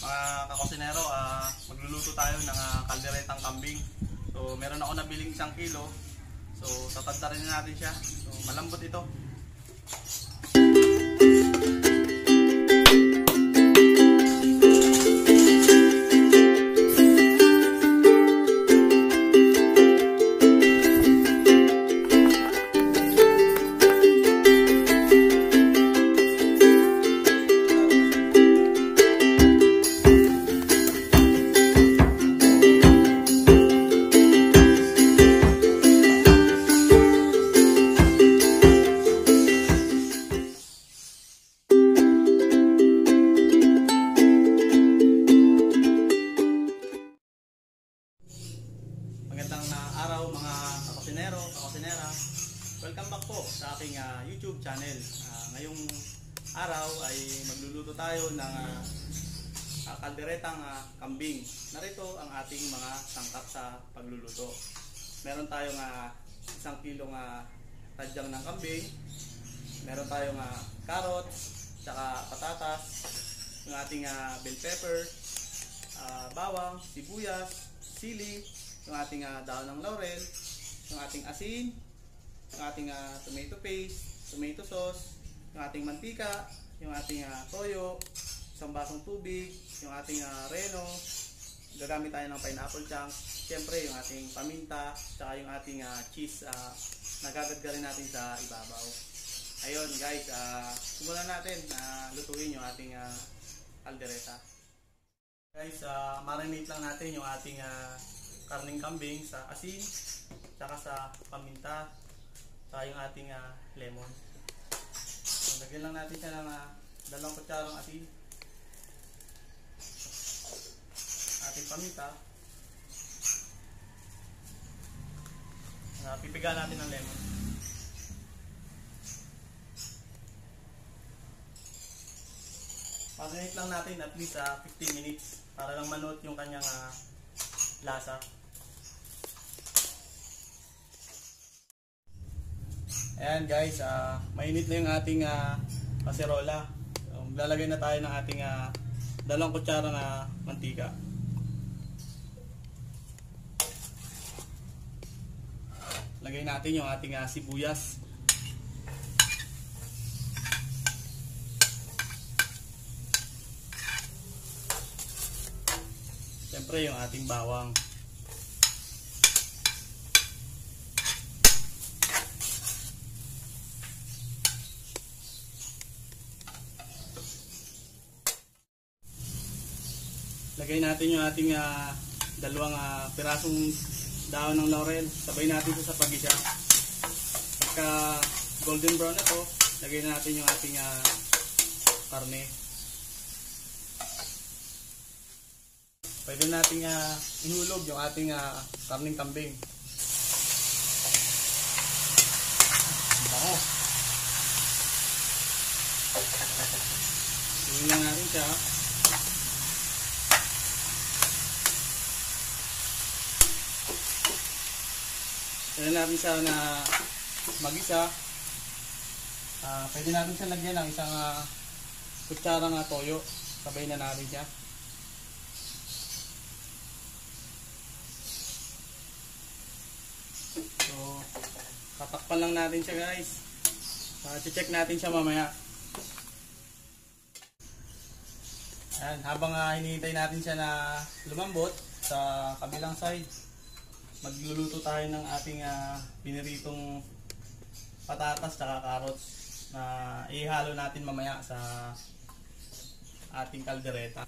Mga kakusinero, magluluto tayo ng kalderetang kambing. So meron ako nabiling 1 kilo. So tatadta rin natin siya. So malambot ito. Magandang araw mga kakusinero, kakusinera. Welcome back po sa aking YouTube channel. Ngayong araw ay magluluto tayo ng kalderetang kambing. Narito ang ating mga sangkap sa pagluluto. Meron tayong 1 kilong tadyang ng kambing. Meron tayong carrots, tsaka patatas, yung ating bell pepper, bawang, sibuyas, sili, yung ating dahon ng laurel, yung ating asin, yung ating tomato paste, tomato sauce, yung ating mantika, yung ating toyo, 1 basong tubig, yung ating reno, gagamit tayo ng pineapple chunks, syempre yung ating paminta, saka yung ating cheese na gagadgarin natin sa ibabaw. Ayun guys, simulan natin lutuin yung ating kaldereta. Guys, marinate lang natin yung ating karning kambing sa asin, tsaka sa paminta, tsaka yung ating lemon. So, lagyan lang natin siya ng 2 kutsarang asin, ating paminta, pipiga natin ng lemon. Marinate lang natin at least 15 minutes para lang manood yung kanyang lasa. Ayan guys, mainit na yung ating kaserola. So, maglalagay na tayo ng ating 2 kutsara na mantika. Lagay natin yung ating sibuyas. Siyempre yung ating bawang. Lagay natin yung ating 2 pirasong dahon ng laurel. Sabay natin ito sa pag-isa. Pagka golden brown na ito, lagay natin yung ating karne. Pwede natin ihulog yung ating karning kambing. Bango. Tingnan lang natin siya. Pwede natin siya na mag-isa. Pwede natin siya lagyan ng 1 kutsara ng toyo. Sabay na natin siya. So, tatakpan lang natin siya guys. Check natin siya mamaya. Ayan, habang hinihintay natin siya na lumambot sa kabilang side, magluluto tayo ng ating piniritong patatas at carrots na ihalo natin mamaya sa ating kaldereta.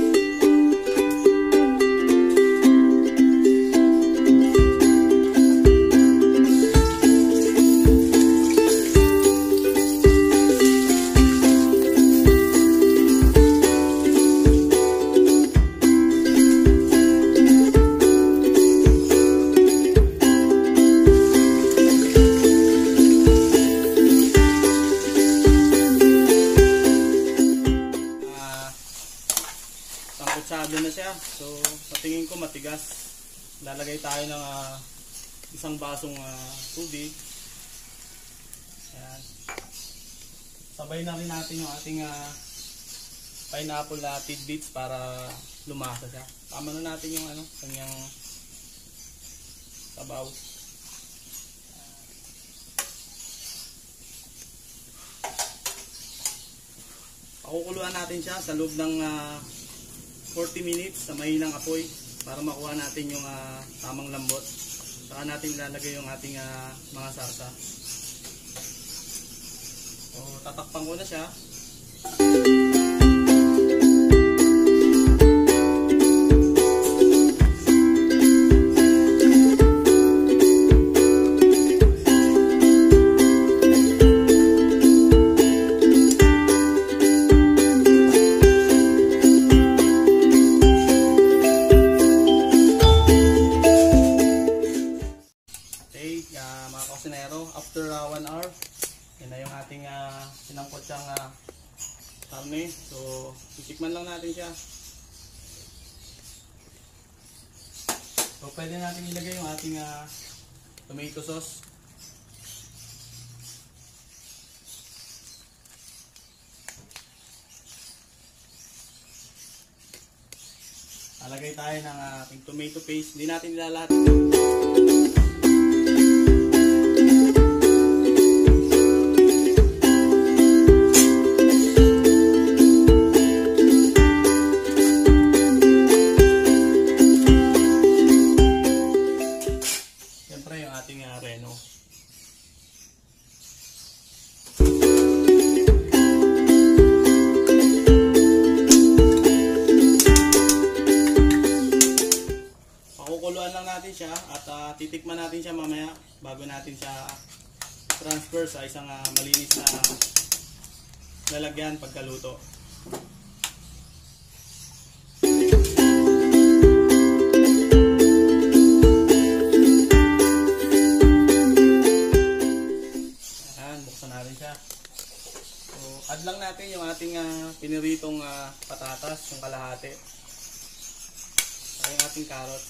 Sabi na siya. So, patingin ko matigas. Lalagay tayo ng 1 basong tubig. Ayan. Sabay na rin natin yung ating pineapple na tidbits para lumasa siya. Tama na natin yung kanyang sabaw. Pakukuluan natin siya sa loob ng 40 minutes sa mahinang apoy para makuha natin yung tamang lambot. Saka natin ilalagay yung ating mga sarsa. So, tatakpan ko na siya. Mga kusinero, after 1 hour, yan na yung ating sinangkot siyang karne. So, titikman lang natin siya. So, pwede natin ilagay yung ating tomato sauce. Alagay tayo ng ating tomato paste. Hindi natin ilalahat ito. Reno. Pakukuluan lang natin siya at titikman natin siya mamaya bago natin siya transfer sa isang malinis na lalagyan pagkaluto. So, add lang natin yung ating piniritong patatas, yung kalahati. At yung ating carrots.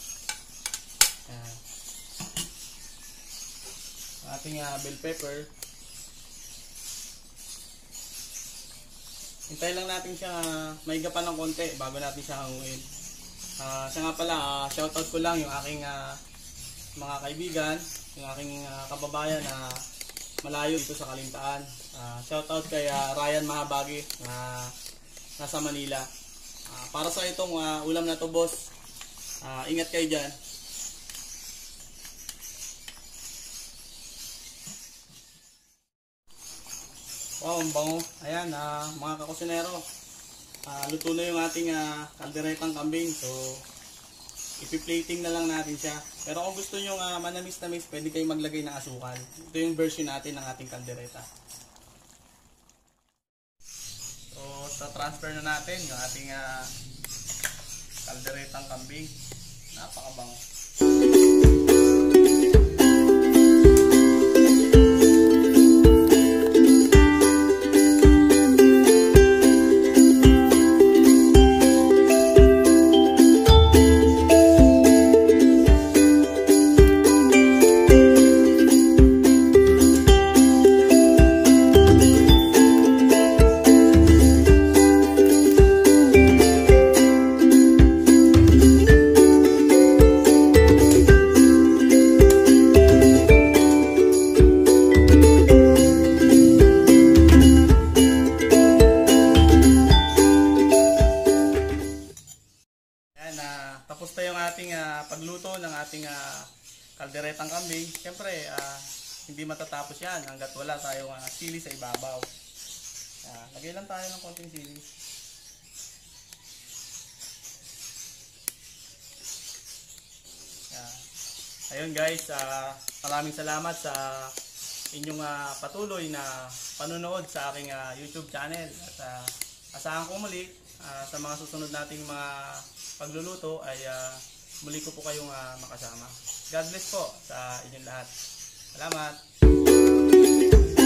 Ating bell pepper. Hintayin lang natin siya maiga pa ng konti bago natin siya hanguin. Siya nga pala, shoutout ko lang yung aking mga kaibigan, yung aking kababayan na malayo dito sa Kalintaan. Shoutout kay Ryan Mahabagi na nasa Manila. Para sa itong ulam na to, boss, ingat kayo dyan. Wow, ang bango. Ayan, mga kakusinero, luto na yung ating kalderetang kambing. So, ipi-plating na lang natin siya. Pero kung gusto nyo manamis-namis, pwede kayong maglagay ng asukal. Ito yung version natin ng ating kaldereta. So, transfer na natin yung ating kalderetang kambing. Napakabango. Tapos na yung ating pagluto ng ating kalderetang kambing. Siyempre, hindi matatapos yan hanggat wala tayong sili sa ibabaw. Lagay lang tayo ng konting sili. Ayun guys, maraming salamat sa inyong patuloy na panunood sa aking YouTube channel. At asahan ko muli sa mga susunod nating mga pagluluto ay muli ko po kayong makasama. God bless po sa inyong lahat. Salamat!